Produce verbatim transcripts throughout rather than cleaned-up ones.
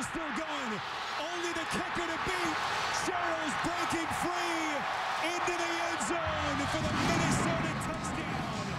still going. Only the kicker to beat. Sherrill's breaking free into the end zone for the Minnesota touchdown.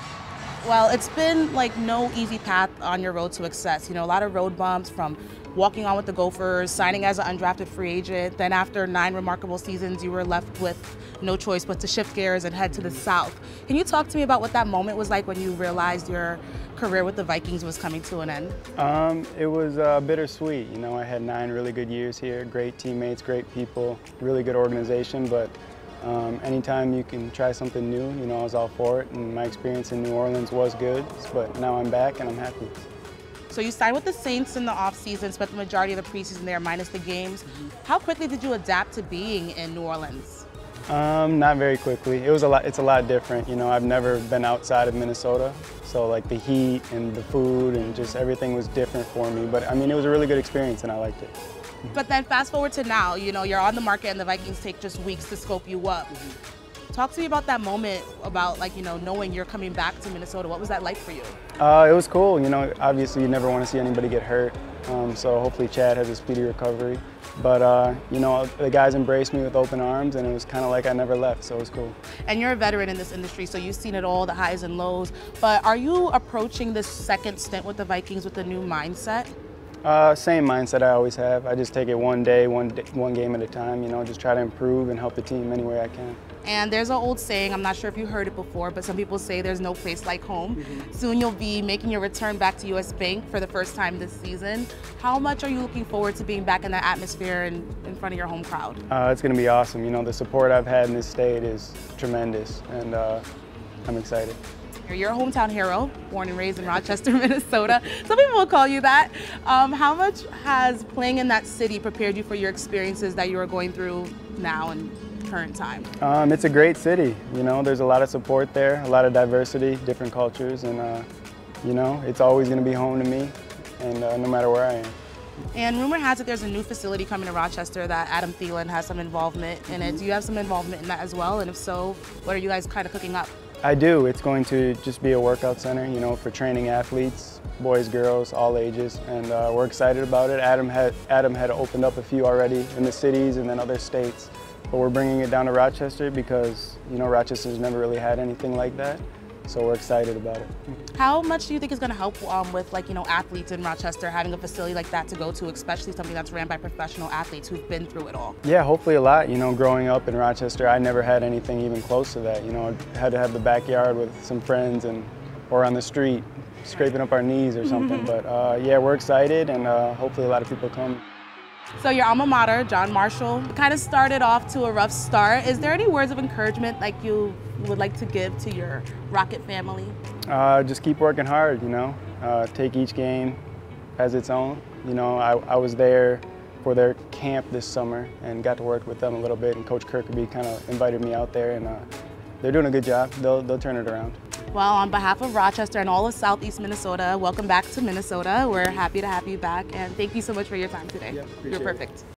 Well, it's been like no easy path on your road to success. You know, a lot of road bumps from walking on with the Gophers, signing as an undrafted free agent. Then after nine remarkable seasons, you were left with no choice but to shift gears and head to the South. Can you talk to me about what that moment was like when you realized your career with the Vikings was coming to an end? Um, it was uh, bittersweet. You know, I had nine really good years here, great teammates, great people, really good organization, but um, anytime you can try something new, you know, I was all for it, and my experience in New Orleans was good, but now I'm back and I'm happy. So you signed with the Saints in the offseason, spent the majority of the preseason there, minus the games. Mm-hmm. How quickly did you adapt to being in New Orleans? Um, not very quickly. It was a lot. It's a lot different. You know, I've never been outside of Minnesota, so like the heat and the food and just everything was different for me. But I mean, it was a really good experience, and I liked it. But then fast forward to now. You know, you're on the market, and the Vikings take just weeks to scope you up. Mm-hmm. Talk to me about that moment, about like, you know, knowing you're coming back to Minnesota. What was that like for you? Uh, it was cool. You know, obviously you never want to see anybody get hurt. Um, so hopefully Chad has a speedy recovery. But, uh, you know, the guys embraced me with open arms, and it was kind of like I never left, so it was cool. And you're a veteran in this industry, so you've seen it all, the highs and lows. But are you approaching this second stint with the Vikings with a new mindset? Uh, same mindset I always have. I just take it one day, one day, one game at a time, you know, just try to improve and help the team any way I can. And there's an old saying, I'm not sure if you heard it before, but some people say there's no place like home. Mm-hmm. Soon you'll be making your return back to U S Bank for the first time this season. How much are you looking forward to being back in that atmosphere and in front of your home crowd? Uh, it's going to be awesome. You know, the support I've had in this state is tremendous, and uh, I'm excited. You're a hometown hero, born and raised in Rochester, Minnesota. Some people will call you that. Um, how much has playing in that city prepared you for your experiences that you are going through now and current time? Um, it's a great city. You know, there's a lot of support there, a lot of diversity, different cultures, and uh, you know, it's always going to be home to me, and uh, no matter where I am. And rumor has it there's a new facility coming to Rochester that Adam Thielen has some involvement in it. Do you have some involvement in that as well? And if so, what are you guys kind of cooking up? I do. It's going to just be a workout center, you know, for training athletes, boys, girls, all ages, and uh, we're excited about it. Adam had Adam had opened up a few already in the cities and then other states, but we're bringing it down to Rochester because, you know, Rochester's never really had anything like that, so we're excited about it. How much do you think is going to help um, with, like, you know, athletes in Rochester having a facility like that to go to, especially something that's ran by professional athletes who've been through it all? Yeah, hopefully a lot. You know, growing up in Rochester, I never had anything even close to that. You know, I had to have the backyard with some friends and or on the street, scraping up our knees or something. But uh, yeah, we're excited, and uh, hopefully a lot of people come. So your alma mater, John Marshall, kind of started off to a rough start. Is there any words of encouragement like you would like to give to your Rocket family? Uh, just keep working hard, you know. Uh, take each game as its own. You know, I, I was there for their camp this summer and got to work with them a little bit, and Coach Kirkby kind of invited me out there, and uh, they're doing a good job. They'll, they'll turn it around. Well, on behalf of Rochester and all of Southeast Minnesota, welcome back to Minnesota. We're happy to have you back, and thank you so much for your time today. Yeah, You're perfect. It.